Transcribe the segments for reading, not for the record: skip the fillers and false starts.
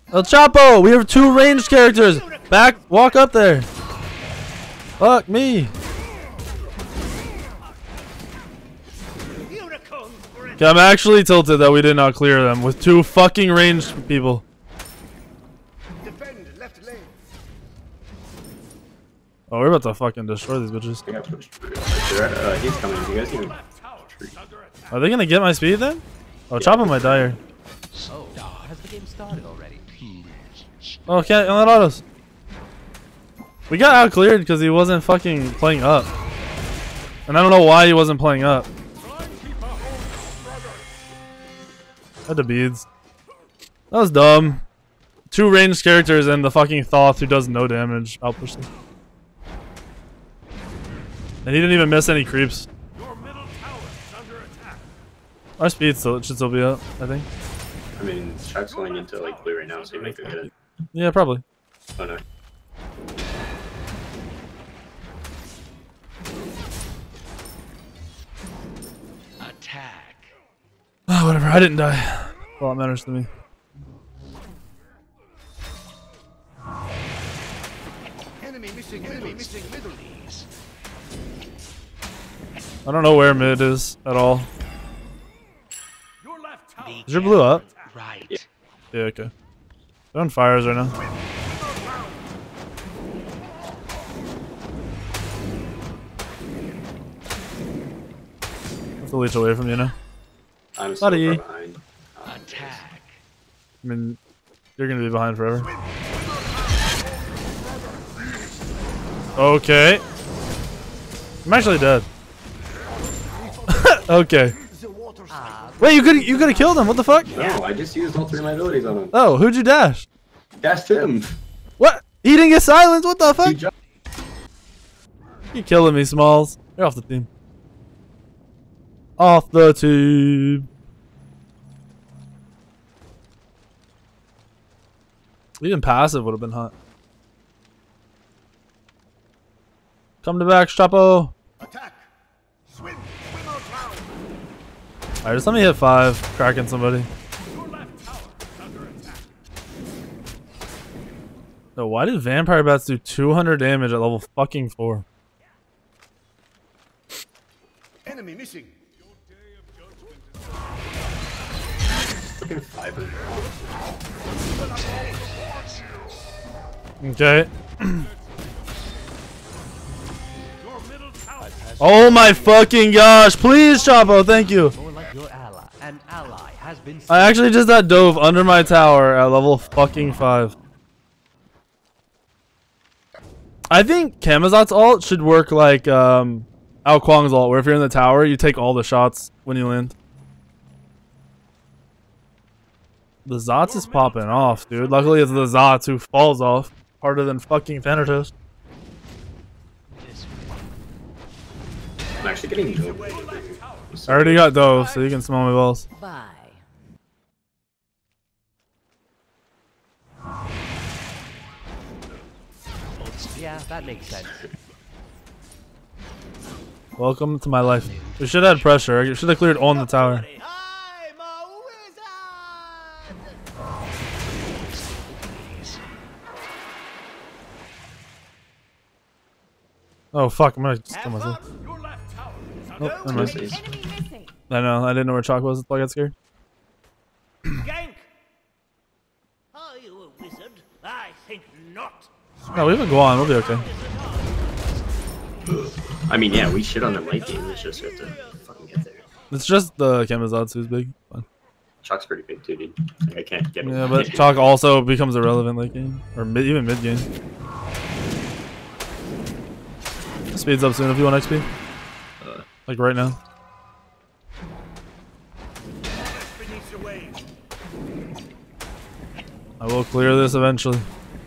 El Chapo, we have 2 ranged characters. Back, walk up there. Fuck me. Okay, I'm actually tilted that we did not clear them with 2 fucking ranged people. Oh, we're about to fucking destroy these bitches. He's coming. You guys can... Are they gonna get my speed then? Oh, Chopper might die here. Oh, has the game started already? Oh, can't let autos. We got out cleared because he wasn't fucking playing up. And I don't know why he wasn't playing up. Had the beads. That was dumb. 2 ranged characters and the fucking Thoth who does no damage. Outpush them. And he didn't even miss any creeps. Our speed still should still be up, I think. I mean, Chuck's going into like blue right now, so you might go get it. Yeah, probably. Oh no. Attack. Oh, whatever. I didn't die. Well, it matters to me. Enemy missing middle knees. I don't know where mid is at all. Is your blue up? Right. Yeah, okay. They're on fires right now. Have to leech away from you now. I'm so far behind. Attack. I mean, you're gonna be behind forever. Okay. I'm actually dead. Okay. Wait, you could have killed him. What the fuck? No, I just used all 3 of my abilities on him. Oh, who'd you dash? Dashed him. What? He didn't get silenced? What the fuck? You're killing me, Smalls. You're off the team. Off the team. Even passive would have been hot. Come to back, Chapo. Attack. Swim. Swim out loud. Alright, just let me hit 5, cracking somebody. So why did Vampire Bats do 200 damage at level fucking 4? Enemy missing. Fucking 500. Okay. Oh my fucking gosh! Please, Chapo, thank you. More like your ally. An ally has been. I actually just got dove under my tower at level fucking 5. I think Camazot's ult should work like Ao Kuang's ult, where if you're in the tower, you take all the shots when you land. The Zots is popping off, dude. Luckily, it's the Zots who falls off harder than fucking Thanatos. I'm actually getting dove. I already got dove, so you can smell my balls. Bye. Yeah, that makes sense. Welcome to my life. We should have had pressure. I should have cleared on the tower. I'm a wizard. Oh fuck, I'm gonna just kill myself. Nope, never mind. Enemy missing. I know, I didn't know where Chalk was, that's why I got scared. Gank. Are you a wizard? I think not. No, we have a Guan, we'll be okay. I mean, yeah, we shit on them late game. It's just we have to fucking get there. It's just the Camazotz who's big. Fine. Chalk's pretty big too, dude. Like, I can't get him. Yeah, but Chalk also becomes irrelevant late game. Or even mid game. Speeds up soon if you want XP. Like right now. I will clear this eventually.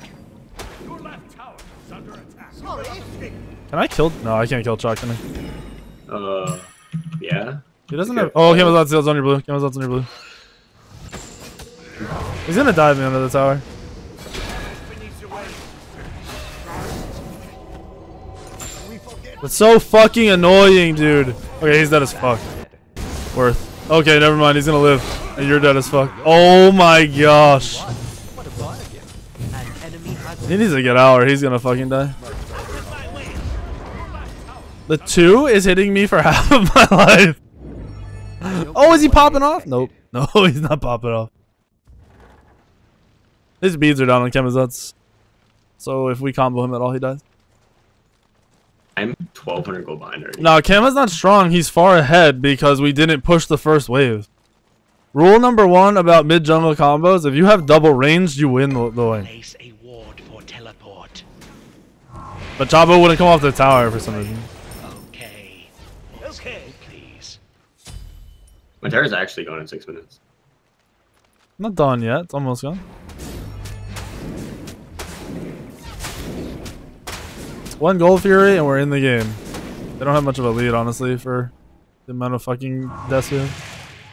Can I kill? No, I can't kill Chalk, can I? Yeah. He doesn't have. Oh, Camazotz is on your blue. Camazotz on your blue. He's gonna dive me under the tower. It's so fucking annoying, dude. Okay, he's dead as fuck. Worth. Okay, never mind. He's gonna live. And you're dead as fuck. Oh my gosh. He needs to get out or he's gonna fucking die. The 2 is hitting me for half of my life. Oh, is he popping off? Nope. No, he's not popping off. His beads are down on Kemazut's. So if we combo him at all, he dies. I'm 1,200 gold behind already. No, Kama's not strong. He's far ahead because we didn't push the first wave. Rule number 1 about mid-jungle combos, if you have double range, you win the lane. Place a ward for teleport. But Chabo wouldn't come off the tower for some reason. Okay. Okay. Please. My tower's actually gone in 6 minutes. Not done yet. It's almost gone. It's 1 Gold Fury and we're in the game. They don't have much of a lead, honestly, for the amount of fucking deaths we have.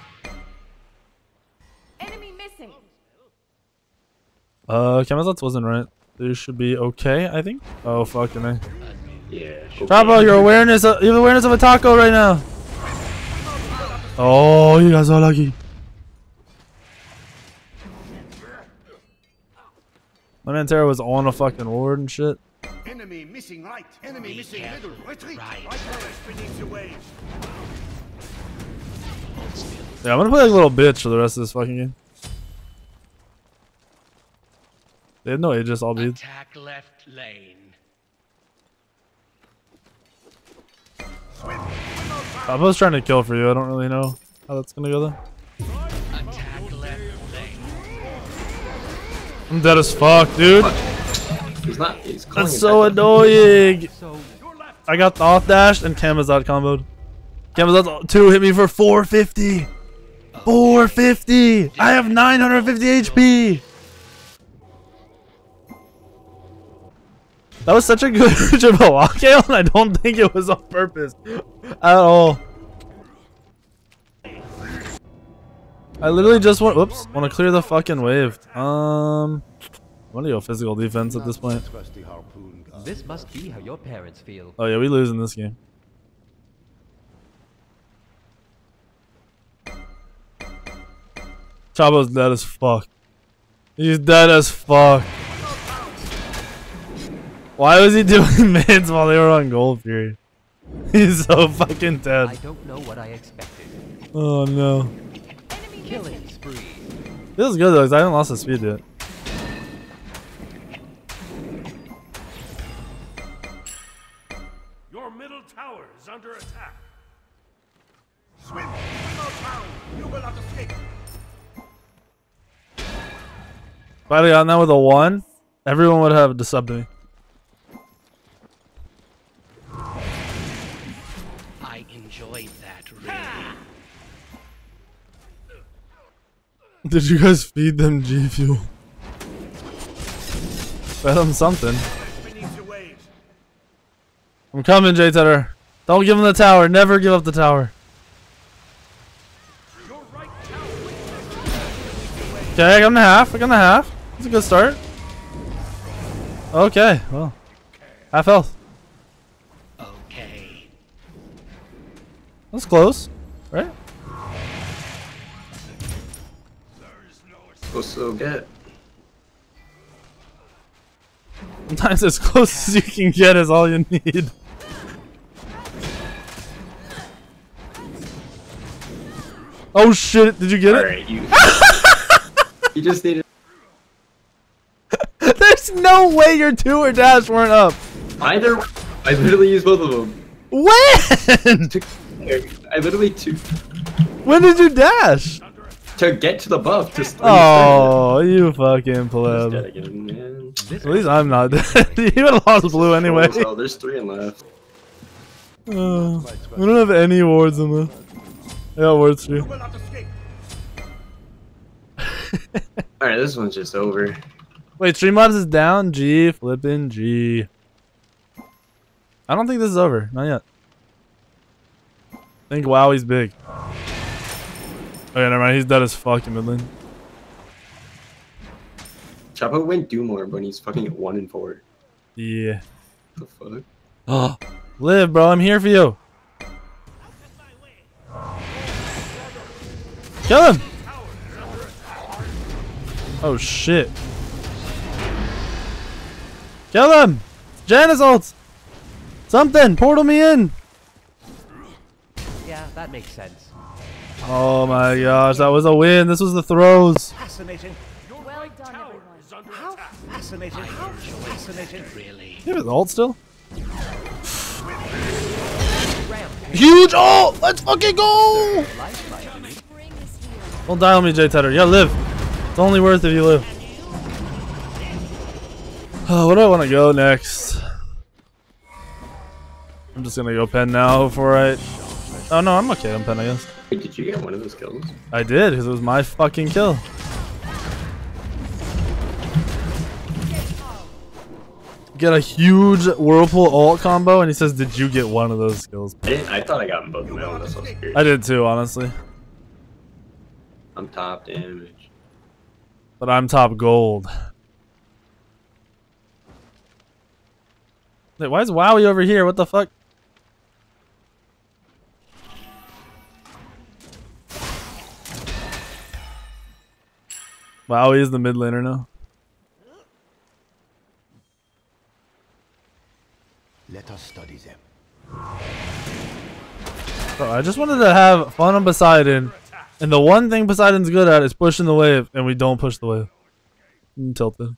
Enemy missing. Kemazut's wasn't right. They should be okay, I think. Oh, fucking A. Yeah. Chabo, you have awareness of a taco right now. Oh, you guys are lucky. My man Terra was on a fucking ward and shit. Enemy missing right. Enemy Be missing careful. middle. Retreat. Right. Right turret beneath the waves. Yeah, I'm gonna play like a little bitch for the rest of this fucking game. They have no Aegis, all beads. Attack left lane. Papa's trying to kill for you. I don't really know how that's gonna go though. Attack left lane. I'm dead as fuck, dude. He's not. He's calling That's it so back. annoying. So I got the off dash and Kamazot comboed. Kamazot 2 hit me for 450. 450. I have 950 HP. That was such a good Jabberwock, and I don't think it was on purpose at all. I literally just want to clear the fucking wave. I'm gonna go physical defense at this point. this must be how your parents feel. Oh yeah, we lose in this game. Chabo's dead as fuck. He's dead as fuck. Why was he doing mids while they were on Gold Fury? He's so fucking I dead. don't know what I expected. Oh no. Enemy Killing missing. spree. This is good though, because I haven't lost the speed yet. Your middle tower is under attack. Swim. Swim out town. You will not escape. If I'd have gotten that with a 1, everyone would have desubbed me. I enjoyed that really. Did you guys feed them G Fuel? Fed them something. Beneath the waves. I'm coming, J Tedder. Don't give him the tower. Never give up the tower. Your right tower. Okay, I got him to half. I got him to half. That's a good start. Okay, well. Half health. Okay. That's close, right? Supposed to get. Sometimes as close as you can get is all you need. Oh shit, did you get it? Alright, you. You just needed. There's no way your 2 or dash weren't up. Either. I literally used both of them. When? I literally When did you dash? to get to the buff. To Oh, you fucking Dead pleb. again, man. This At least I'm not dead. You even lost blue anyway. Oh, there's 3 left. We don't have any wards in this. I got wards for You you. will not escape. Alright, this one's just over. Wait, Streamlabs is down? G, flippin' G. I don't think this is over. Not yet. I think WoW, he's big. Oh yeah, never mind. He's dead as fuck in mid lane. Chapo went do more, but he's fucking at 1 and 4. Yeah. The fuck? Oh, live, bro. I'm here for you. Kill him. Oh shit. Kill him! Janus ult! Something! Portal me in! Yeah, that makes sense. Oh my gosh, that was a win. This was the throws. Fascinating. Your Well right done, tower everyone. is under How attack. Fascinating. Fascinating. Really. You have his ult still? Huge ult! Let's fucking go! spring is here. Don't die on me, J Tedder. Yeah, live. It's only worth if you live. Oh, where do I want to go next? I'm just gonna go pen now before I... Oh no, I'm okay on pen, I guess. Wait, did you get one of those kills? I did, because it was my fucking kill. Get a huge Whirlpool ult combo, and he says, did you get one of those skills? I thought I got them both in my own. That's so scary. I did too, honestly. I'm top damage. But I'm top gold. Wait, why is Wowie over here? What the fuck? Wowie is the mid laner now. Let us study them. Bro, I just wanted to have fun on Poseidon. And the one thing Poseidon's good at is pushing the wave, and we don't push the wave. I'm tilted.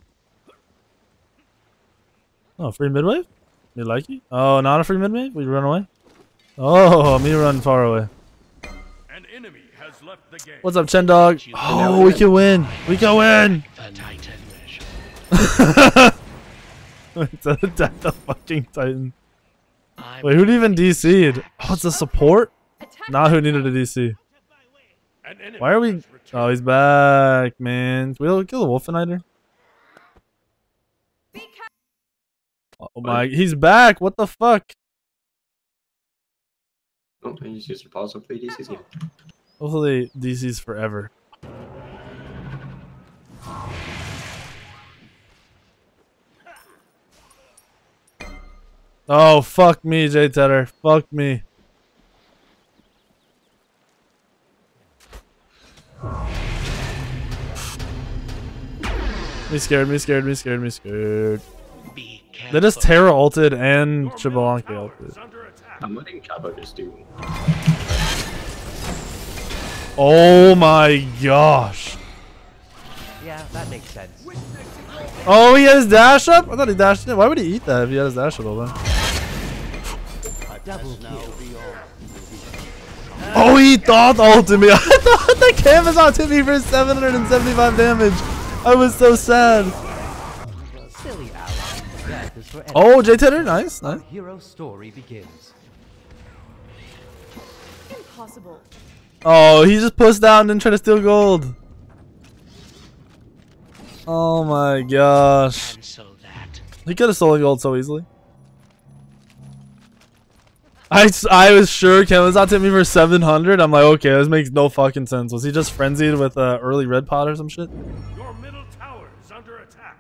Oh, free mid wave? You like it? Oh, not a free mid wave? We run away? Oh, me run far away. An enemy has left the game. What's up, Chen Dog? Oh, we can win. We can win. The Titan measure. It's attack the fucking Titan. I'm Wait, who'd even DC'd? Oh, it's a support? Attack Not who needed a DC. An enemy Why are we... has returned. Oh, he's back, man. Can we kill the Wolfeniter? Be careful. Oh my... He's back. What the fuck? Oh, I just used to pause up 3D again. Hopefully DC's forever. Oh, fuck me, J Tedder. Fuck me. Me scared, me scared, me scared, me scared. be They just careful. Terra ulted and Your Chibalanki middle tower ulted. is under attack. I'm letting Chabo just do. Oh my gosh. Yeah, that makes sense. Oh, he had his dash up? I thought he dashed in. Why would he eat that if he had his dash up all then? Double kill. Oh, he thought ulted me. I thought the canvas ulted me for 775 damage. I was so sad. Silly ally. Death is for Oh, J Tedder, nice, nice. Our hero story begins. Impossible. Oh, he just pushed down and didn't try to steal gold. Oh my gosh. And so that. He could have stolen gold so easily. I was sure Ken was out to me for 700. I'm like, okay, this makes no fucking sense. Was he just frenzied with early red pot or some shit? Your middle tower is under attack.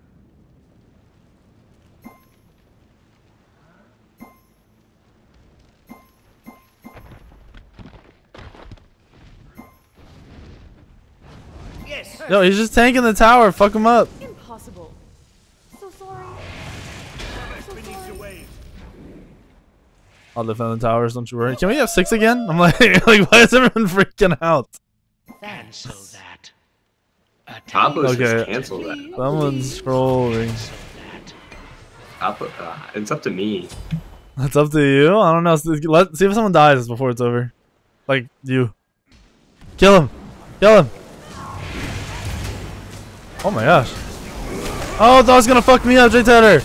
Yes. Yo, he's just tanking the tower. Fuck him up. Impossible. So sorry. So Beneath sorry. the waves. I'll defend the towers, don't you worry. Can we have 6 again? I'm like, like why is everyone freaking out? And so that. Chabo Okay. just canceled that. Someone's scrolling. So that. Chabo, it's up to me. That's up to you. I don't know. Let's see if someone dies before it's over. Like you. Kill him. Kill him. Oh my gosh. Oh, that was gonna fuck me up, J Tedder.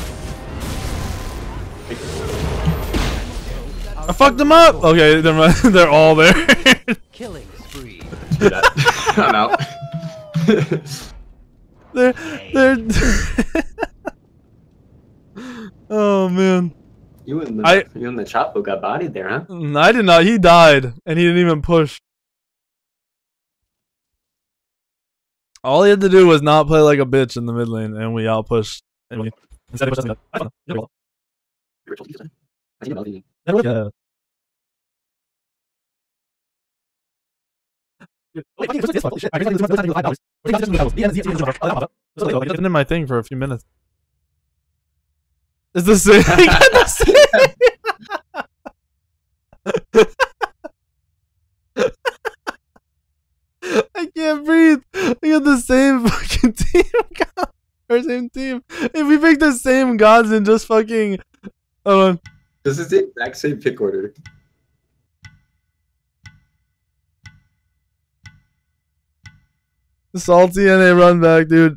I fucked him up. Okay, never mind. They're all there. Killing spree. Do that. I'm out. they're oh man. You and the Chapo got bodied there, huh? I did not. He died, and he didn't even push. All he had to do was not play like a bitch in the mid lane, and we outpushed. And we instead of pushing up. Yeah. It's been in my thing for a few minutes. It's the same. He got the same. I can't breathe. We got the same fucking team. Or same team. If we pick the same gods and just fucking. Hold on. This is the exact same pick order. Salty and a run back, dude.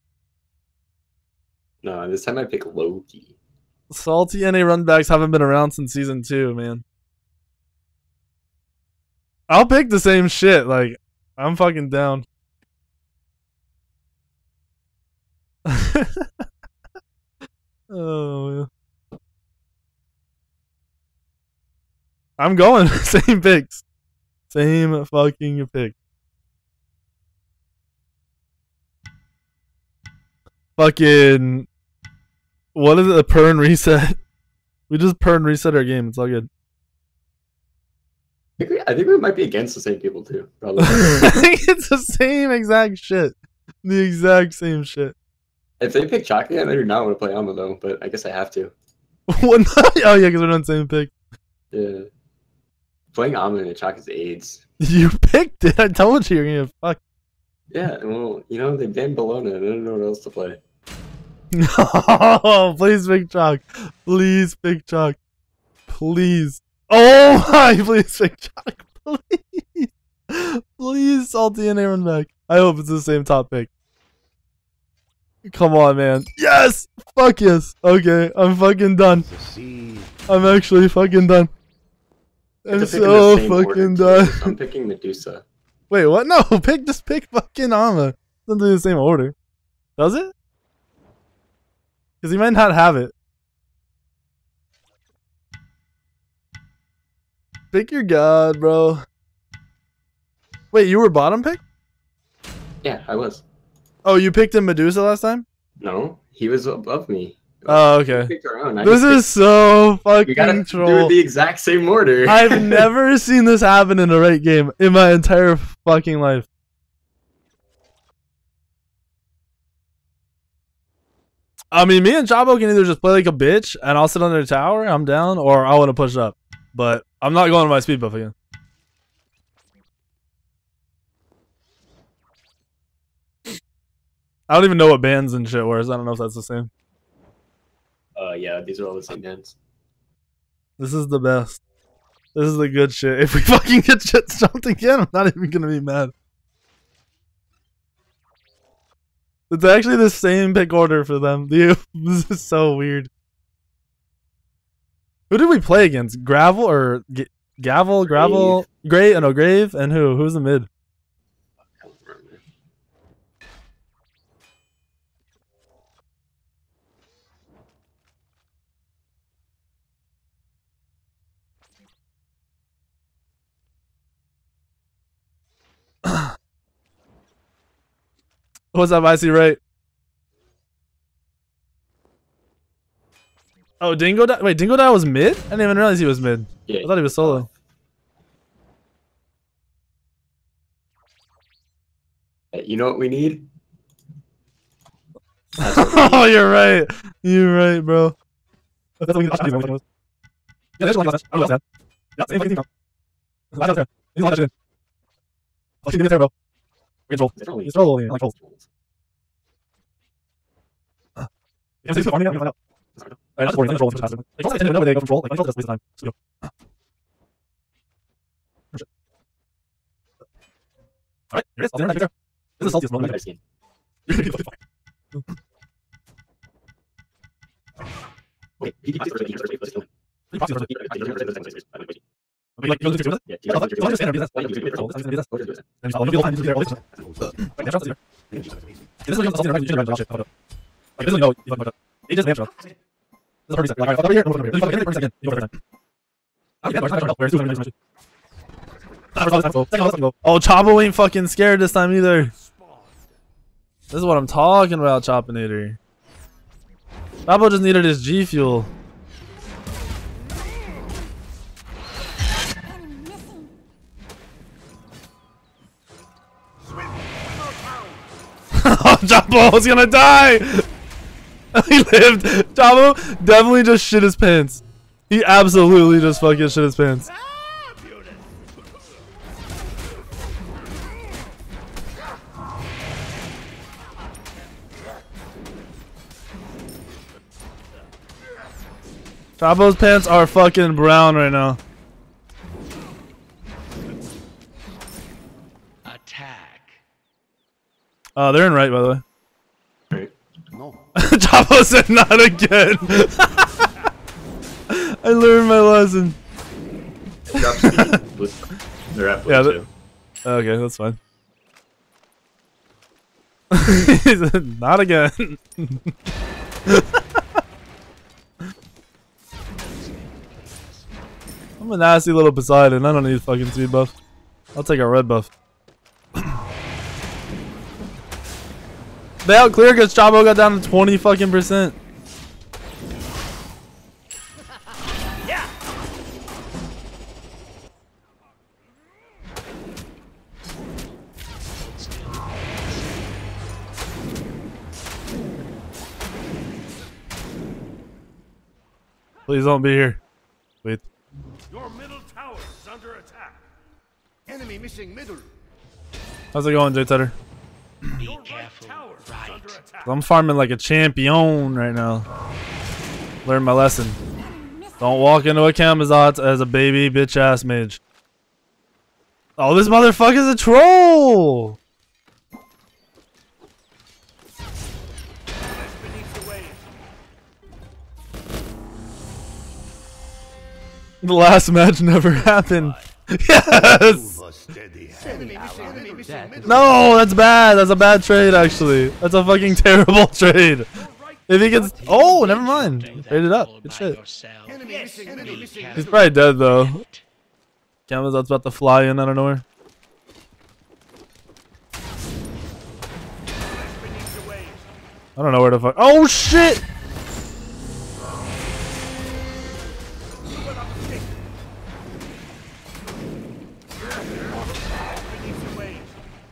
No, this time I pick Loki. Salty and a run backs haven't been around since season 2, man. I'll pick the same shit. Like, I'm fucking down. Oh, man. I'm going same picks. Same fucking pick. Fucking, what is it? A purn reset. We just purn reset our game. It's all good. I think we might be against the same people too. Probably. I think it's the same exact shit. The exact same shit. If they pick Chalky, I do not want to play Alma though, but I guess I have to. What? Oh yeah, because we're on the same pick. Yeah. Playing Alma and Chalk is AIDS. You picked it. I told you you're gonna fuck. Yeah, well, you know, they banned Bologna. I don't know what else to play. No, please pick Chalk. Please pick Chalk. Please. Oh my, please pick Chalk. Please. Please, Salty and Aaron back. I hope it's the same top pick. Come on, man. Yes! Fuck yes. Okay, I'm fucking done. I'm actually fucking done. I'm so fucking done. So I'm picking Medusa. Wait, what? No, just pick fucking Alma. Doesn't do the same order. Does it? Because he might not have it. Pick your god, bro. Wait, you were bottom pick? Yeah, I was. Oh, you picked him Medusa last time? No, he was above me. Oh, We okay. picked our own. This is so You gotta fucking do it troll. the exact same order. I've never seen this happen in a right game in my entire fucking life. I mean, me and Chabo can either just play like a bitch and I'll sit under the tower, I'm down, or I want to push up. But I'm not going to my speed buff again. I don't even know what bands and shit were, so I don't know if that's the same. Yeah, these are all the same bands. This is the best. This is the good shit. If we fucking get shit jumped again, I'm not even gonna be mad. It's actually the same pick order for them. This is so weird. Who did we play against? Gravel or Gavel? Gravel? Grave? No, Grave. And who? Who's the mid? I don't remember. What's up, Icy Right? Oh, Dingo Die. Wait, Dingo Die was mid? I didn't even realize he was mid. Yeah, I thought he was solo. You know what we need? Oh, you're right. You're right, bro. That's what we need. Yeah, there's one last match. I don't know what's that. Yeah, same fucking team now. Last match. He's on that shit. Oh, she's there, bro. We can troll. He's troll. I like trolls. Yeah, so he's farming now. We can find out. Alright, that's boring. Let's troll as much as faster. Like, trolls, I tend to know where they go from troll. Like, control just waste of time. So, go. Oh, shit. Alright, here it is. I'll take that picture. This is the saltiest moment I've ever seen. You're gonna be fucking fine. Wait, he first, let's kill him. He proxies first. Okay, like, you want to do this? Yeah, Yeah, so just stand there, that's troll. That's gonna be this. Then you follow. You'll be there. All this. Right, that's here. Yeah, this is what you're supposed to do. You should have shit. Like, this is no. You fucking fucked up. It just damage. This is a perfect set. Like, alright, over here. No, over here. Then you fucking get it for a second. You go for a time. Okay, that's right. Where's 200? Oh, Chabo ain't fucking scared this time either. This is what I'm talking about, Chopinator. Chabo just needed his G Fuel. Oh, Chabo is gonna die! He lived. Chavo definitely just shit his pants. He absolutely just fucking shit his pants. Chavo's pants are fucking brown right now. Attack. They're in right, by the way. Right. Chavo said not again. I learned my lesson. Drop speed. Blue. They're at blue Yeah, too. Okay, that's fine. He said, not again. I'm a nasty little Poseidon. I don't need fucking speed buff. I'll take a red buff. They out clear because Chavo got down to 20 fucking percent. Please don't be here. Wait. Your middle tower is under attack. Enemy missing middle. How's it going, Jay Tedder? Your right tower is under attack. I'm farming like a champion right now. Learn my lesson. Don't walk into a Camazotz as a baby bitch ass mage. Oh, this motherfucker's a troll! Beneath the waves. The last match never happened. Yes! Enemy missing middle. No, that's bad. That's a bad trade, actually. That's a fucking terrible trade. If he gets... Oh, never mind. Trade it up. Good shit. Enemy missing. He's probably dead, though. Camazot's about to fly in out of nowhere. Beneath the waves. I don't know where to fuck. Oh, shit! Beneath the waves.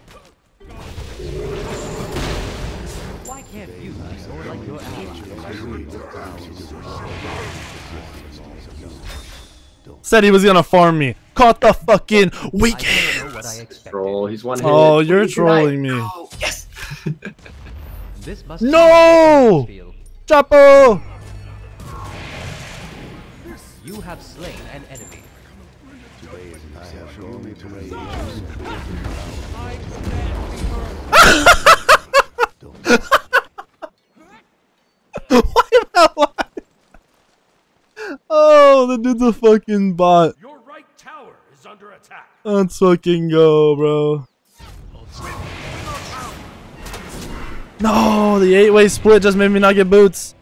Why can't you be more like your ally? Said he was gonna farm me. Caught the fucking I weekend. don't know what I expected. Troll. He's one hit. Oh, you're trolling me. Oh, yes. This must No! be feel. Chapo! You have slain an enemy. Why am I alive? Oh, the dude's a fucking bot. Your right tower is under attack. Let's fucking go, bro. No, the 8-way split just made me not get boots.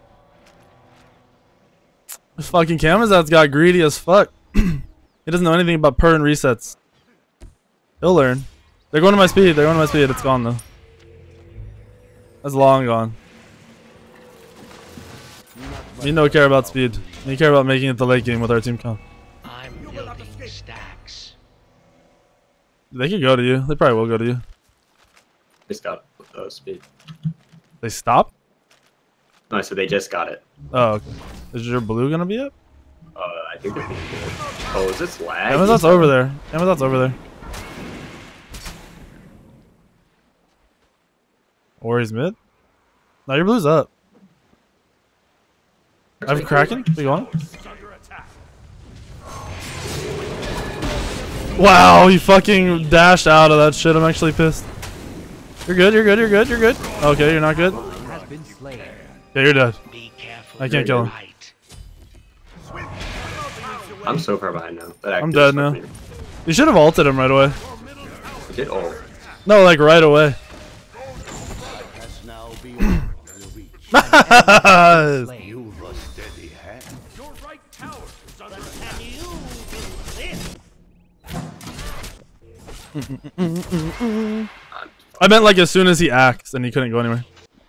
This fucking Camazot's got greedy as fuck. He doesn't know anything about per and resets. He'll learn. They're going to my speed. They're going to my speed. It's gone, though. That's long gone. You don't care about speed. You care about making it the late game with our team comp. I'm building stacks. They could go to you. They probably will go to you. Just got speed. They stop? No, so they just got it. Oh, okay. Is your blue gonna be up? I think they're pretty good. Oh, is this lag? Amazon's over there. Amazon's over there. Or he's mid? No, your blue's up. I have Kraken? We going? Is under attack. Wow, he fucking dashed out of that shit. I'm actually pissed. You're good, you're good, you're good, you're good. Okay, you're not good. Has been slain. Yeah, you're dead. Be careful. I can't kill him. I'm so far behind now. That I'm active dead is now. fucking- You should have ulted him right away. He did ult. No, like right away. Has now been reached. Nice. Slain. You've a steady hand. Your right tower is under attack. I meant like as soon as he axed and he couldn't go anywhere.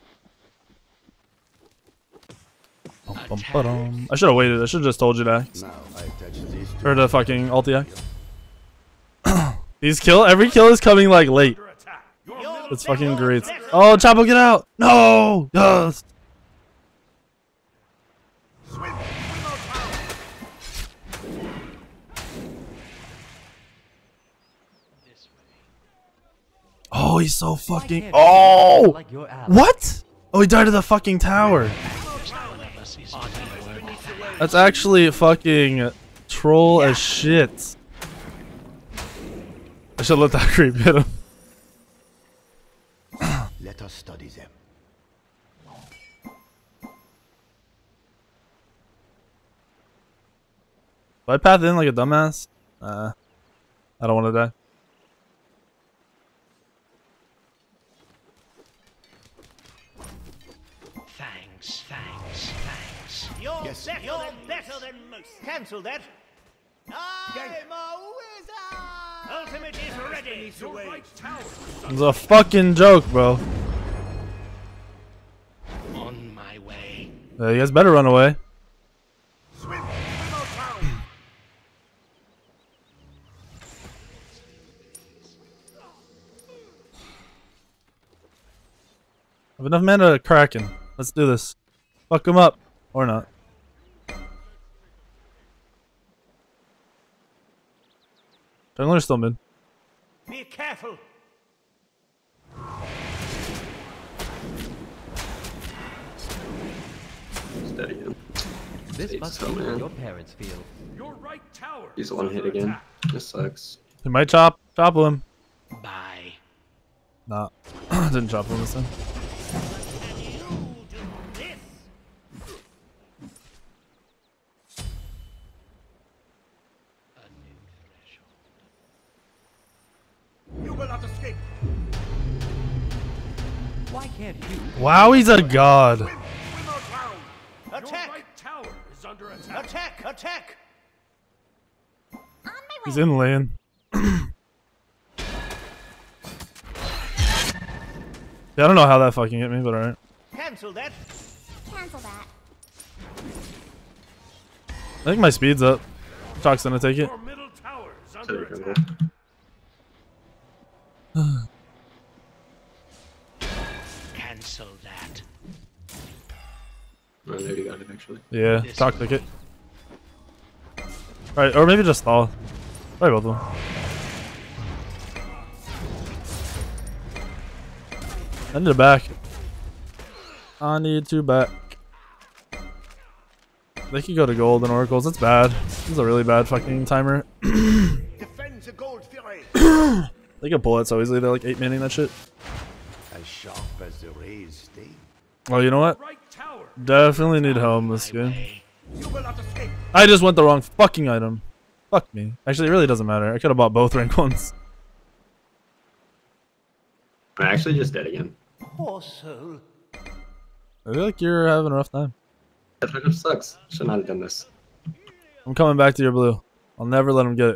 I should have waited. I should have just told you to axe. Now I attach these two. Or to fucking ulti axe. These every kill is coming like late. Under attack. Your middle It's fucking great. Oh, Chapo, get out! No! Yes! Swim! Swim out power! Oh, he's so fucking. can't Oh! Like your ally. What? Oh, he died to the fucking tower. That's actually fucking troll as shit. I should let that creep hit him. Let us study them. Do I path in like a dumbass? I don't want to die. Thanks. You're Yes. better than most. Cancel that. I'm a wizard. Ultimate is ready. Your right tower is It's a fucking joke, bro. On my way. You guys better run away. swim! Swim out power! I have enough mana to Kraken. Let's do this. Fuck him up. Or not. Jungler's still mid. Be careful. Steady him. This It's must so be man. what your parents feel. Your right tower He's is one hit under again. attack. This sucks. He might chop him. Bye. Nah. Didn't chop him this time. Can you do this? A new threshold. You will not escape! Why can't you? Wow, he's a god. Swim! Swim out power! Your Attack! right tower is under attack. Attack! He's in lane. Yeah, I don't know how that fucking hit me, but alright. Cancel that. Cancel that. I think my speed's up. Chalk's gonna take it. Your middle tower is Steady under jungle. attack. Cancel that. Oh, there you got it actually. Yeah, Chalk took it. Alright, or maybe just stall. Probably both of them. I need to back. I need to back. They could go to gold and oracles. That's bad. This is a really bad fucking timer. Defend the gold fury. They can pull it so easily. They're like 8 manning that shit. As sharp as the rays sting. Well, you know what? Right tower. Definitely need helm this game. You will not escape. I just went the wrong fucking item. Fuck me. Actually, it really doesn't matter. I could have bought both rank ones. I actually just dead again. Poor soul. I feel like you're having a rough time. That kind of sucks. Should not have done this. I'm coming back to your blue. I'll never let him get it.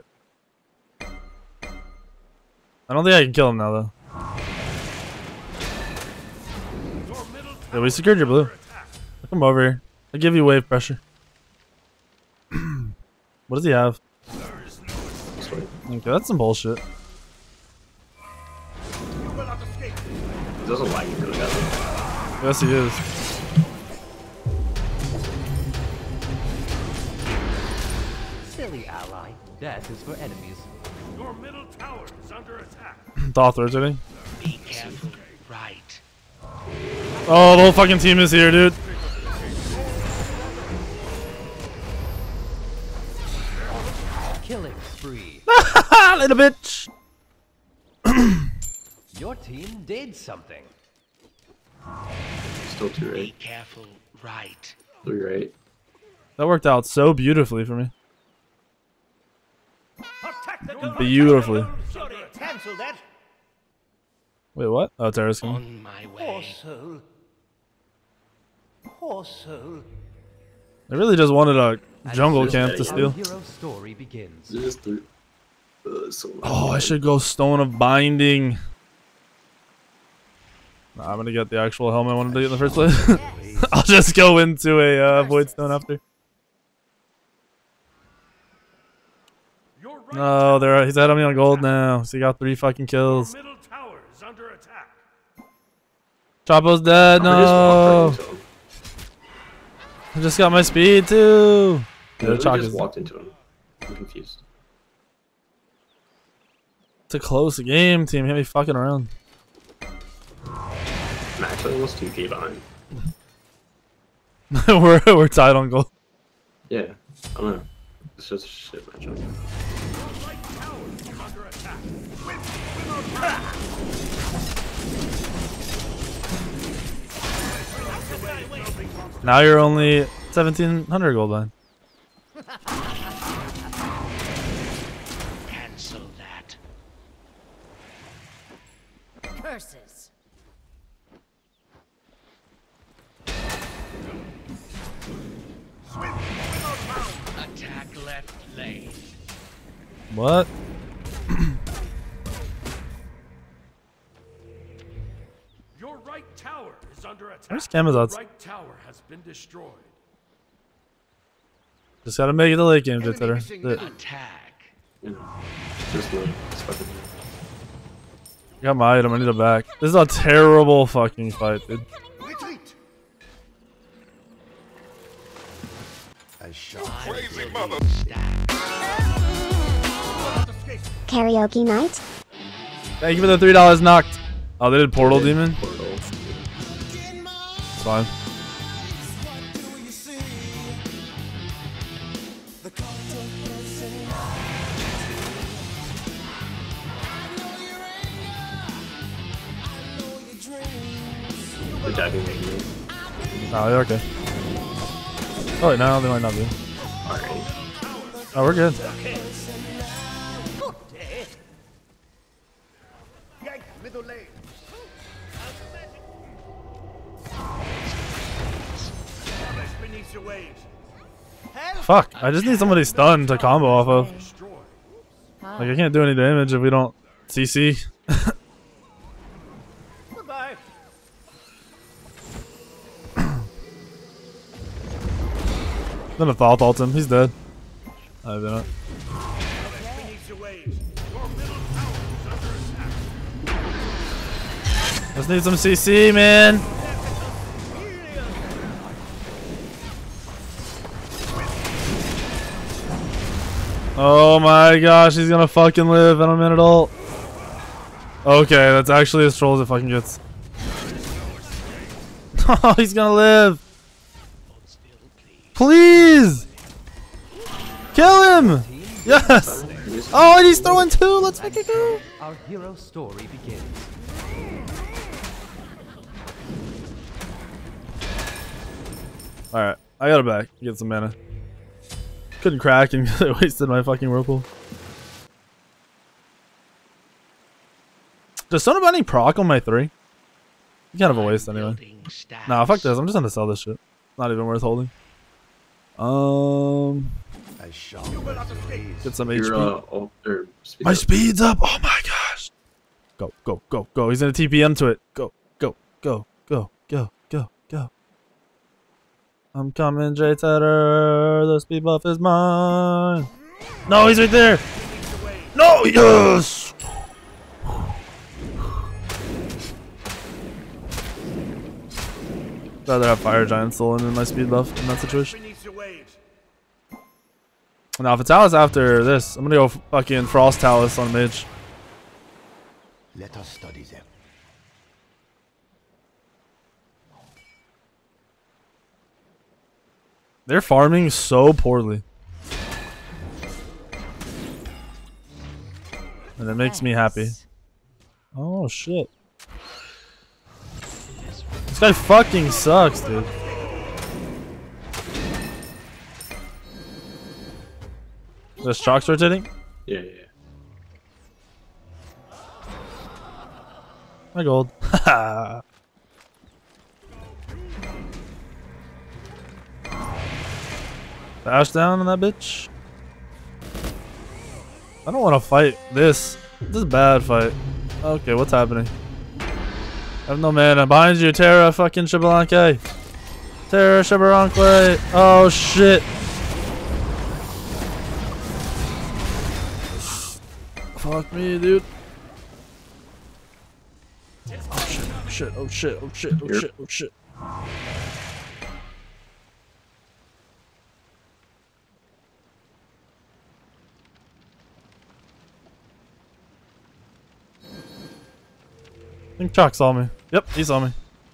I don't think I can kill him now, though. Your middle tower Yeah, we secured your is blue. under attack. Come over here. I'll give you wave pressure. What does he have? This way. Okay, that's some bullshit. You will not escape. He doesn't like it really badly. Yes, he is. Silly ally. Death is for enemies. Your middle tower is under attack. Thoth rotating. Be careful. Right. Oh, the whole fucking team is here, dude. Killing spree. Little bitch. Your team did something. Still 2 Be right. careful. Right. 3 right. That worked out so beautifully for me. Attack the gold. Beautifully. Sorry. Cancel that. Wait, what? Oh, Terra's coming. On my way. Poor soul. They really just wanted a jungle And camp to our steal. hero story begins. It's just 3. So Oh, I should go Stone of Binding. Nah, I'm gonna get the actual helmet I wanted to get in the first place. I'll just go into a Void Stone after. Your right No, he's ahead of me on gold now. So he got 3 fucking kills. middle tower is under attack. Chapo's dead. I just walked right No. into him. I just got my speed too. Yeah, the Literally chalk just is. walked into him. I'm confused. It's a close game, team. Can't be fucking around. I'm actually almost 2k behind. we're tied on goal. Yeah, I don't know. It's just a shit matchup. Right tower is under attack. Now you're only 1,700 gold line. Cancel that. Curses. Attack left lane. What? Your right tower is under attack. Where's Camazotz? Your right tower has been destroyed. Just gotta make it the late game, Enemy Jitterer. missing That's it. middle. Attack. You know, just the fucking. I got my item. I need it back. This is a terrible fucking fight, dude. Retreat. A sharp Crazy mother. Karaoke night? Thank you for the $3 knocked. Oh, they did Portal Demon? Portal. It's fine. They're diving me. Oh, you're okay. Oh, wait, no, they might not be. Alright. Oh, we're good. Yank middle lane. Rest beneath your waves. Fuck, I just need somebody stunned to combo off of. Destroy. Like, I can't do any damage if we don't CC. Goodbye. Then a Thoth ult him. He's dead. I've been it. Rest beneath your waves. Your middle tower is under attack. Just need some CC, man. Oh my gosh, he's gonna fucking live in a minute ult. Okay, that's actually as troll as it fucking gets. Oh, he's gonna live. Please! Kill him! Yes! Oh, and he's throwing two! Let's fucking go! Our hero story begins. Alright, I got it back. Get some mana. Couldn't crack and I wasted my fucking whirlpool. Does Stone Binding proc on my 3? Kind of a waste anyway. Nah, fuck this. I'm just gonna sell this shit. Not even worth holding. As sharp as the razor. Get some Your, HP. speed My up. speed's up. Oh my gosh. Go, go, go, go. He's gonna TPM to it. Go, go, go, go, go, go, go. I'm coming, J Tedder. The speed buff is mine. No, he's right there. No, yes. Rather have Fire Giant stolen than my speed buff in that situation. Beneath your waves. Now, if it's Talus after this, I'm gonna go fucking Frost Talus on Mage. Let us study them. They're farming so poorly. And it makes me happy. Oh, shit. This guy fucking sucks, dude. This chalk's rotating? Yeah, yeah, yeah. My gold. Haha. Dash down on that bitch. I don't want to fight this. This is a bad fight. Okay, what's happening? I have no mana. Behind you, Terra fucking Shibalanque. Terra Shibalanque. Oh shit. Fuck me, dude. Oh shit, oh shit, oh shit, oh shit, oh shit, oh shit. think Chalk saw me. Yep, he saw me.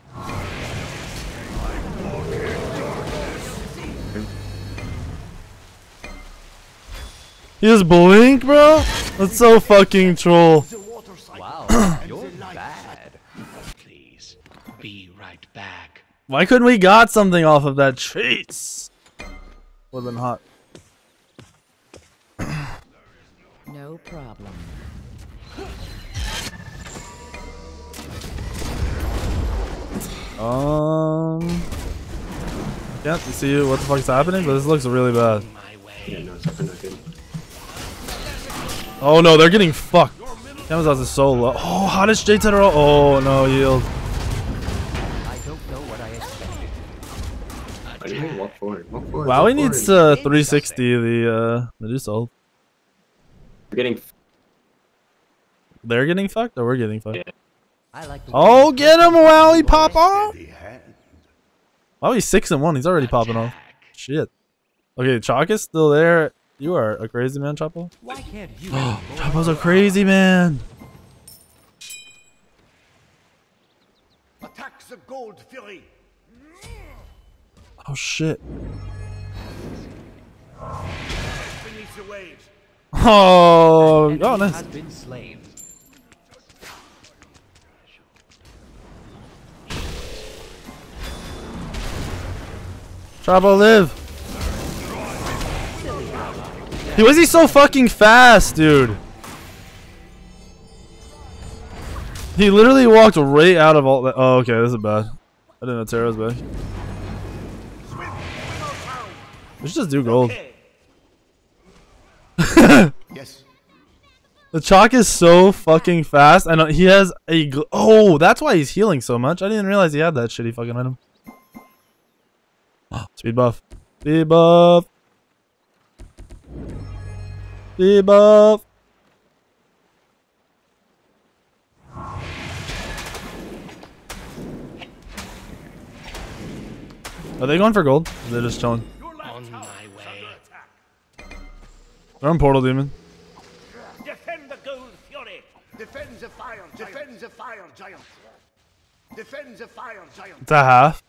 He just blink, bro? That's so fucking troll. Wow, you're bad. Please, be right back. Why couldn't we got something off of that chase? Would've been hot. No problem. Can't see what the fuck's happening, but this looks really bad. Yeah, no, it's not good. Oh no, they're getting fucked. Camazaz is so low. Oh, hottest J Tedero. Oh no, yield. I don't know what I expected. Why do you walk forward? Walk forward. Wow, walk he needs forward. 360 the Medusa ult. We're getting. They're getting fucked or we're getting fucked? Yeah. I like the Oh, get him, Wowie, pop off! Steady hand. Oh, he's 6-1. He's already popping off. Shit. Okay, Chalk is still there. You are a crazy man, Chapo. Why can't you? Chapo's a crazy man. Attack the Gold Fury. Oh shit. Beneath the waves. Oh, Enemy oh nice. has been slain. Chapo, live. Dude, was he so fucking fast, dude? He literally walked right out of all that. Oh, okay, this is bad. I didn't know Terra was back. We should just do gold. Yes. The Chalk is so fucking fast, and he has a. Oh, that's why he's healing so much. I didn't realize he had that shitty fucking item. Speed buff. Speed buff. Speed buff. Are they going for gold? Or they're just chilling. On my way. They're on Portal Demon. Defend the Gold Fury. Defend the fire. Defend the fire giant. Defend the fire giant. It's a half.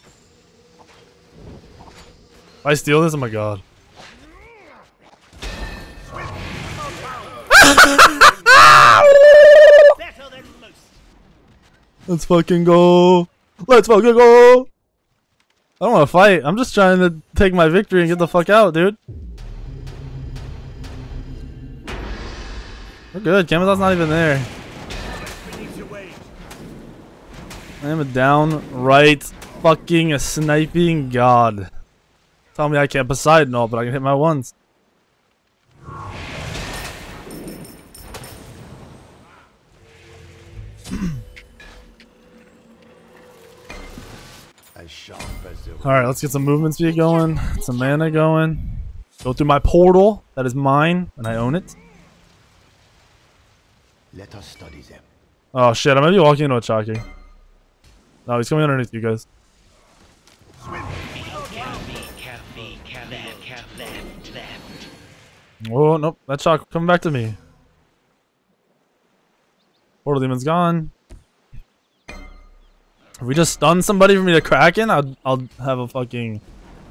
If I steal this, oh my god. Better than most. Let's fucking go. Let's fucking go. I don't want to fight. I'm just trying to take my victory and get the fuck out, dude. We're good. Camazot's not even there. Beneath the waves. I am a downright fucking sniping god. Tell me I can't Poseidon all, but I can hit my ones. As sharp as the Alright, let's get some movement speed going. Some mana going. Go through my portal. That is mine, and I own it. Let us study them. Oh shit, I might be walking into a Chalky. No, he's coming underneath you guys. Oh, nope. That Chalk coming back to me. Portal Demon's gone. If we just stun somebody for me to Kraken, I'll have a fucking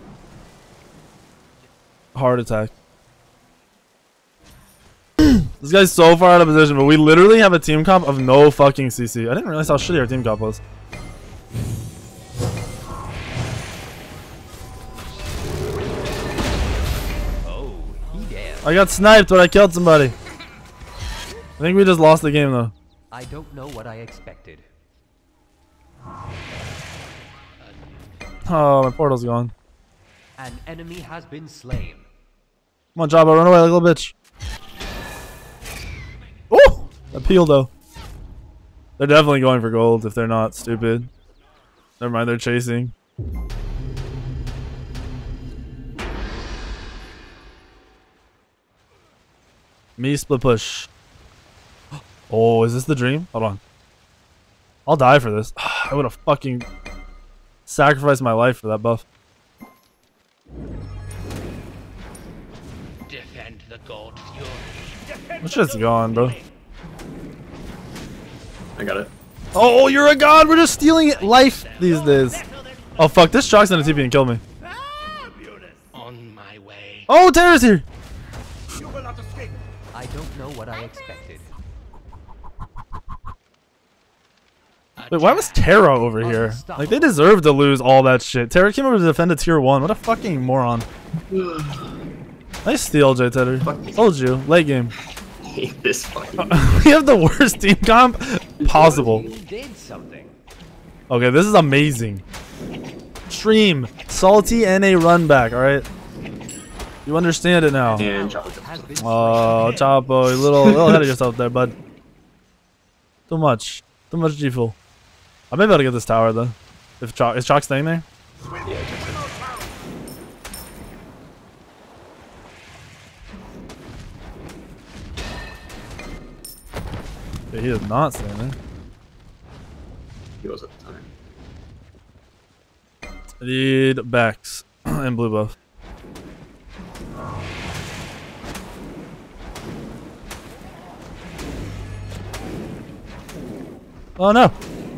heart attack. This guy's so far out of position, but we literally have a team comp of no fucking CC. I didn't realize how shitty our team comp was. Oh, he dared. I got sniped, but I killed somebody. I think we just lost the game though. I don't know what I expected. Oh, my portal's gone. An enemy has been slain. Come on, Jabba, run away like a little bitch. Oh! Appeal though. They're definitely going for gold if they're not stupid. Never mind, they're chasing. Me split push. Oh, is this the dream? Hold on. I'll die for this. I would have fucking sacrificed my life for that buff. Defend the Gold Fury. It's just gone, bro. I got it. Oh, you're a god. We're just stealing life these days. Oh, fuck. This Shock's gonna TP and kill me. On my way. Oh, Terra's here. You will not escape. I don't know what I expected. Wait, why was Terra over here? Like, they deserve to lose all that shit. Terra came over to defend a tier 1. What a fucking moron. Nice steal, J Tedder. Told you. Late game. Hate this fucking. We have the worst team comp possible. You did something. Okay, this is amazing. Stream. Salty and a run back, alright? You understand it now. And Chapo. Oh, Chapo. A little ahead of yourself there, bud. Too much. Too much G-Fuel. I may be able to get this tower, though. If Chalk, is Chalk staying there? Yeah, he is not staying there. He was at the time. I need Bex and blue buff. Oh no!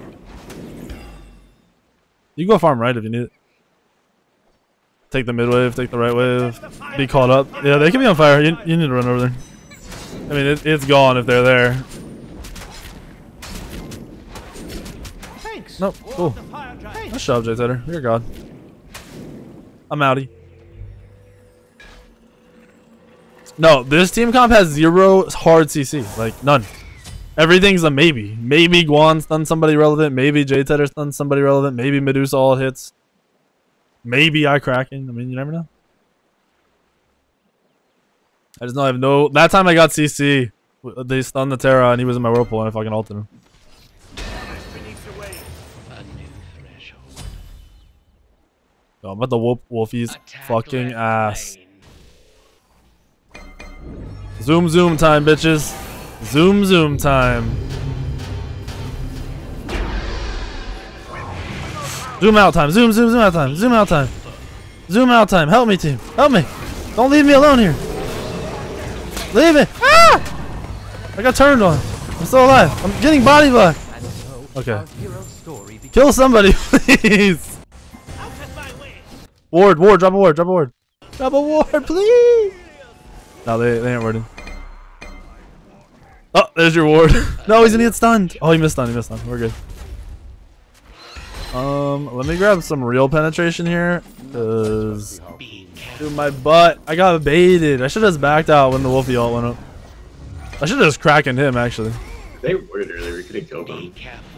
You can go farm right if you need it. Take the mid wave, take the right wave, be caught up. Yeah, they can be on fire. You need to run over there. I mean, it's gone if they're there. Thanks. Nope, cool. Nice job, J Tedder. You're a god. I'm outie. No, this team comp has 0 hard CC. Like, none. Everything's a maybe. Maybe Guan stunned somebody relevant. Maybe J Tedder stunned somebody relevant. Maybe Medusa all hits. Maybe I Kraken. I mean, you never know. I just know I have no. That time I got CC, they stunned the Terra and he was in my whirlpool and I fucking ulted him. Yo, I'm about to whoop Wolfie's fucking ass. Zoom zoom time, bitches. Zoom zoom time. Zoom out time. Zoom zoom zoom out time. Zoom out time. Zoom out time. Help me, team. Help me. Don't leave me alone here. Leave it. Ah! I got turned on. I'm still alive. I'm getting body blocked. Okay. Kill somebody, please. Ward, ward, drop a ward, drop a ward. Drop a ward, please. No, they ain't warding. Oh, there's your ward. No, he's gonna get stunned. Oh, he missed stun, he missed stun. We're good. Let me grab some real penetration here. Cause dude, my butt. I got baited. I should have just backed out when the Wolfie ult went up. I should have just crackened him actually. They warded earlier, we could have killed them.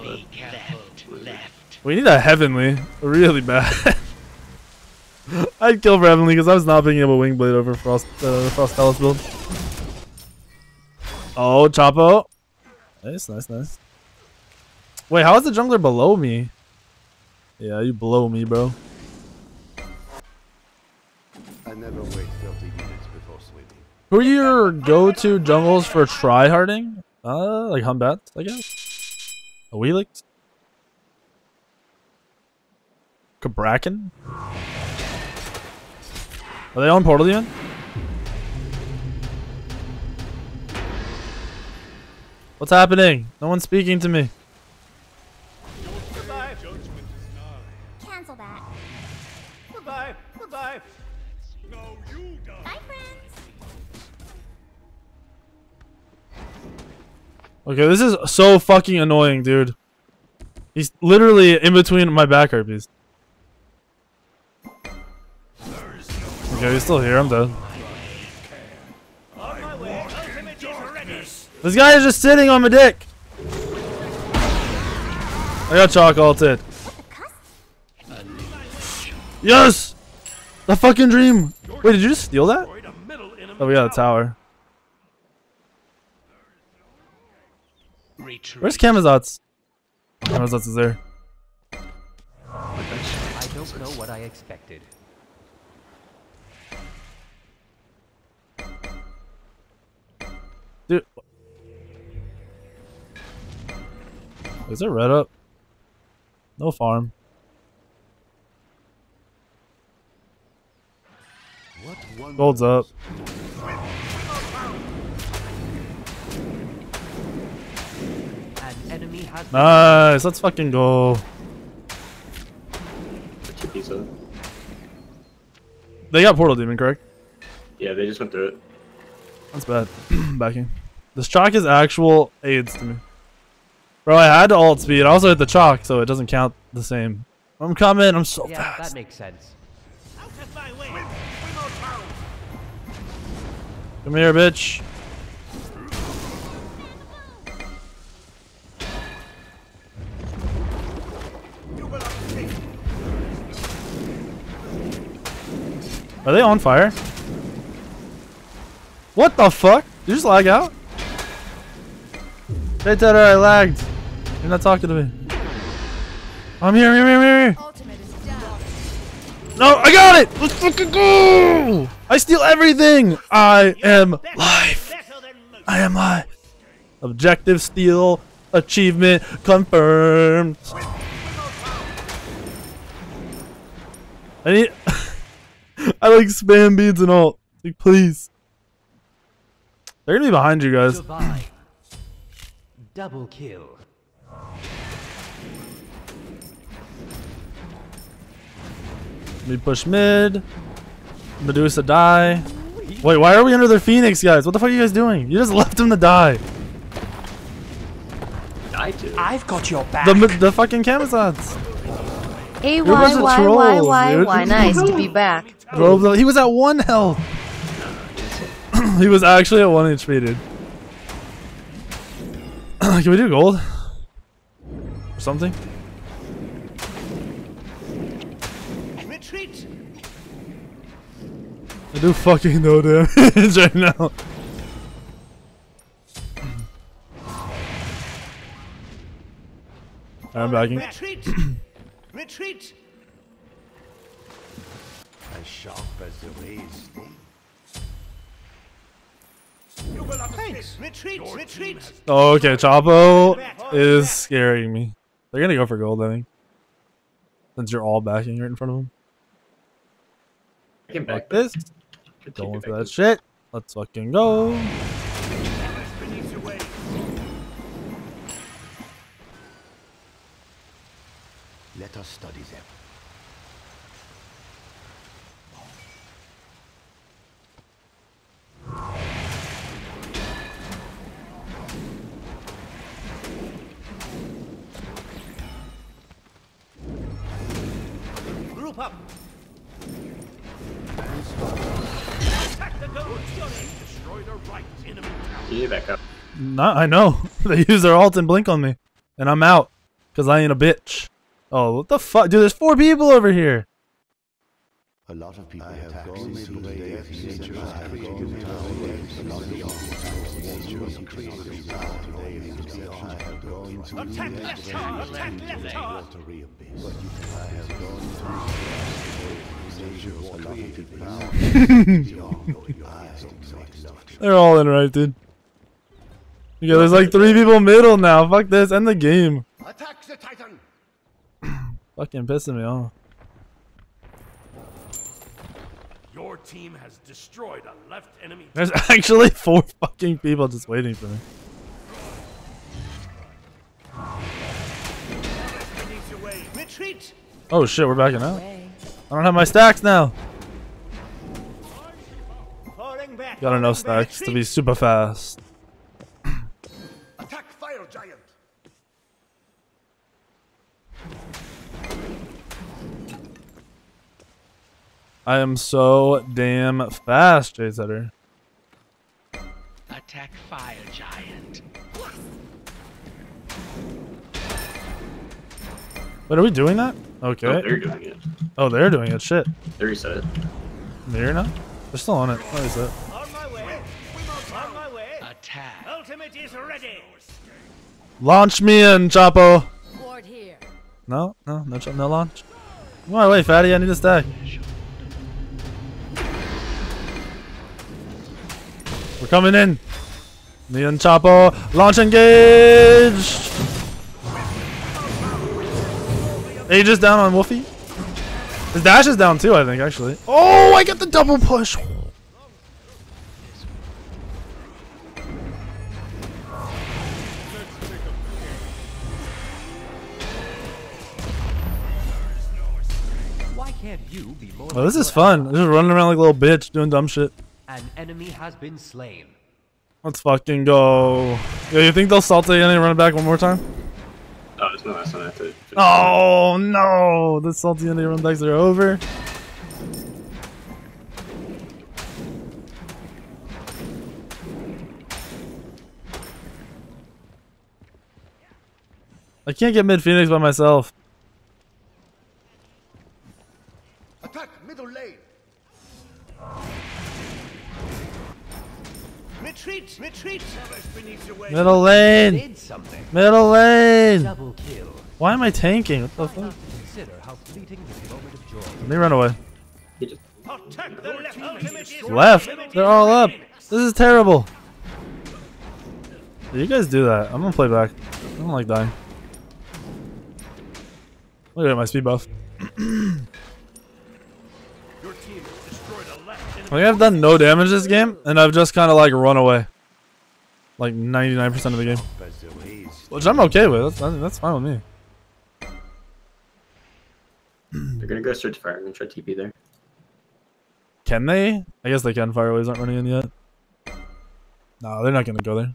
We need a Heavenly. Really bad. I'd kill for Heavenly because I was not picking up a Wing Blade over Frost Palace build. Oh, Chapo. Nice, nice, nice. Wait, how is the jungler below me? Yeah, you below me, bro. I never wait 30 minutes before sleeping. Who are your go-to jungles for tryharding? Like Humbat, I guess. A Wheelix? Cabraken? Are they on Portal even? What's happening? No one's speaking to me. Goodbye. Cancel that. Goodbye. Goodbye. No, you don't. Bye, friends. Okay, this is so fucking annoying, dude. He's literally in between my back herpes. Okay, he's still here. I'm dead. On my way. Ultimate is ready. This guy is just sitting on my dick. I got Chalk ulted. Yes! The fucking dream. Wait, did you just steal that? Oh, we got a tower. Where's Camazotz? Camazotz is there. I don't know what I expected. Dude. Is there red up? No farm. Gold's up. An enemy has Nice. Let's fucking go. Two pizza. They got Portal Demon, correct? Yeah, they just went through it. That's bad. Backing. This chalk is actual AIDS to me. Bro, I had to alt speed. I also hit the chalk, so it doesn't count the same. I'm coming. I'm so yeah, fast. that makes sense. Out of my way! Come here, bitch. Are they on fire? What the fuck? Did you just lag out? Hey Tedder, I lagged. You're not talking to me. I'm here, here. Ultimate is down. No, I got it! Let's fucking go! I steal everything! I am life. Better than most. I am life. Objective steal. Achievement confirmed. I need... I like spam beads and all. Like, please. They're gonna be behind you guys. Goodbye. Double kill. Let me push mid. Medusa die. Wait, why are we under their Phoenix, guys? What the fuck are you guys doing? You just left him to die. Die too. I've got your back. The fucking Camisots. bunch of trolls, dude. why nice to be back. Bro, he was at 1 health. He was actually at 1 HP, dude. Can we do gold? Or something? Retreat! I do fucking no damage right now. I'm backing. Retreat! Retreat! As sharp as the rays stay. Thanks! Retreat! Retreat! Oh, okay, Chapo is scaring me. They're gonna go for gold, I think. Since you're all backing right in front of them. I can Like back this. Could take Going it for back that this. shit. Let's fucking go. Beneath your waves. Let us study them. Group up! Attack the gold fury! Destroy the right enemy tower. Can you back up? Nah, I know. They use their ult and blink on me. And I'm out. Because I ain't a bitch. Oh, what the fuck? Dude, there's 4 people over here. A lot of people attack Attack left tower! Attack left tower! They're all in right, dude. Yeah, there's like 3 people middle now. Fuck this. End the game. Attack the Titan! Fucking pissing me off. Your team has destroyed a left enemy There's actually 4 fucking people just waiting for me. beneath your waves. Retreat! Oh shit, we're backing out. Way. I don't have my stacks now. Falling back! Got enough falling back, stacks to be retreat. super fast. Attack Fire Giant! I am so damn fast, Jay Setter. Attack Fire Giant. Wait, are we doing that? Okay. Oh, they're doing it. Oh, they're doing it. Shit. They reset it. They're now? They're still on it. What is that? On my way! On my way! Attack. Ultimate is ready! Launch me in, Chapo. Ward here. No launch. Come on, wait, fatty. I need a stack. We're coming in. Me and Chapo. Launch engaged. Aegis down on Wolfie. His dash is down too, I think, actually. Oh, I got the double push. can't you be more Oh, this like is your fun. ally? Just running around like a little bitch doing dumb shit. An enemy has been slain. Let's fucking go. Yeah, you think they'll salt it in and run it back one more time? Oh, it's no, that's not after. Oh no! The salty Indian run backs are over. I can't get mid Phoenix by myself. Attack middle lane. Retreat! Retreat! Middle lane! Did something. Middle lane! Double kill. Why am I tanking? What the fuck? Consider how fleeting this moment of joy. Let me run away. He just Attack the left! Ultimate is Left! ultimate They're is all up! remaining. This is terrible! You guys do that. I'm gonna play back. I don't like dying. Look at my speed buff. Your team has destroyed a left I think I've done no damage this game, and I've just kind of like run away. Like 99% of the game. Which I'm okay with. That's fine with me. they're gonna go search fire. I'm gonna try TP there. Can they? I guess they can. Fireways aren't running in yet. No, they're not gonna go there.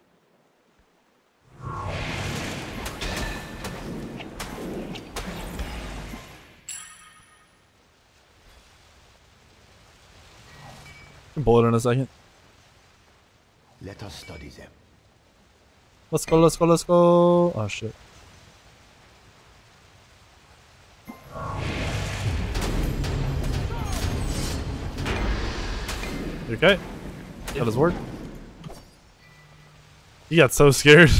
Bullet in a second. Let us study them. Let's go, let's go, let's go. Oh shit. You okay? That does work. You got so scared.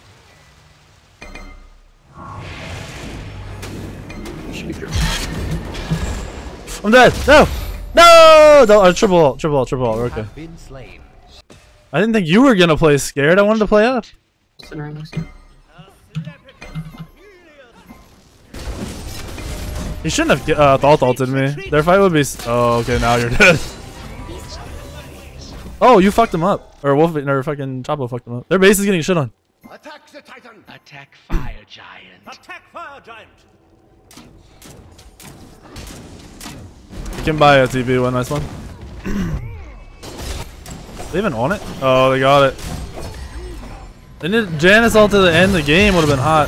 Should be true. I'm dead. No! No! Don't, triple ult, triple ult, triple ult. We're okay. Has been slain. I didn't think you were gonna play scared. I wanted to play up. Sitting right next to you. He shouldn't have thought ulted me. Their fight would be. Oh, okay. Now you're dead. Oh, you fucked him up. Or Wolf or fucking Chapo fucked him up. Their base is getting shit on. Attack the Titan. Attack Fire Giant. Attack Fire Giant! You can buy a TP one. Nice one. They even on it? Oh, they got it. They did Janice all to the end of the game. Would have been hot.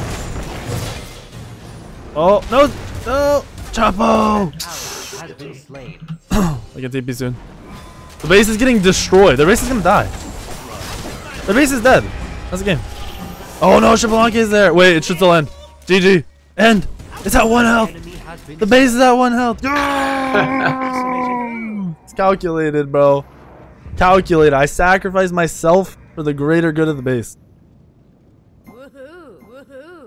Oh no, no, Chapo! Has been slain. I can TP soon. The base is getting destroyed. Their base is gonna die. Their base is dead. That's the game. Oh no, Shabalanki is there. Wait, it should still end. GG. End. It's at 1 health. Enemy has been The base is at 1 health. It's calculated, bro. Calculated. I sacrificed myself for the greater good of the base. Woohoo! Woohoo!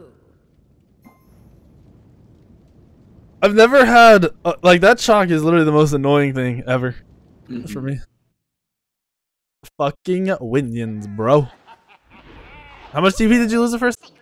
I've never had like that shock is literally the most annoying thing ever for me. Fucking Winions, bro. How much TP did you lose the first?